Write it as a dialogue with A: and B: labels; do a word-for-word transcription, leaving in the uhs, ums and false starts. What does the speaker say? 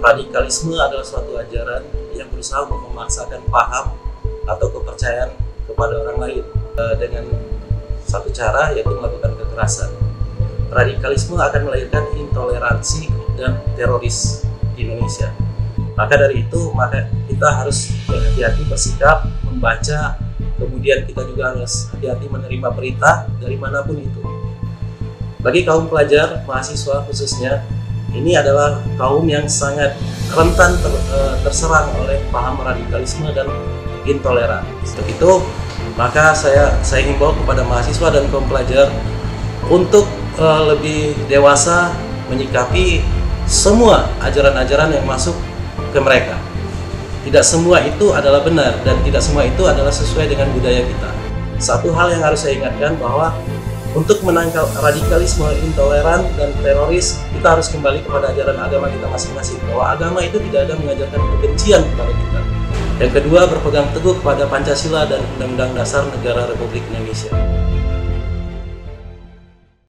A: radikalisme adalah suatu ajaran yang berusaha untuk memaksakan paham atau kepercayaan kepada orang lain uh, dengan satu cara, yaitu melakukan kekerasan. Radikalisme akan melahirkan intoleransi dan teroris di Indonesia. Maka dari itu, maka kita harus berhati-hati bersikap, membaca, kemudian kita juga harus hati-hati menerima berita dari manapun itu. Bagi kaum pelajar, mahasiswa khususnya, ini adalah kaum yang sangat rentan ter, terserang oleh paham radikalisme dan intoleran. Untuk itu, maka saya saya himbau kepada mahasiswa dan kaum pelajar untuk uh, lebih dewasa menyikapi semua ajaran-ajaran yang masuk ke mereka. Tidak semua itu adalah benar dan tidak semua itu adalah sesuai dengan budaya kita. Satu hal yang harus saya ingatkan bahwa untuk menangkal radikalisme, intoleran, dan teroris, kita harus kembali kepada ajaran agama kita masing-masing. Bahwa agama itu tidak ada mengajarkan kebencian kepada kita. Yang kedua, berpegang teguh kepada Pancasila dan Undang-Undang Dasar Negara Republik Indonesia.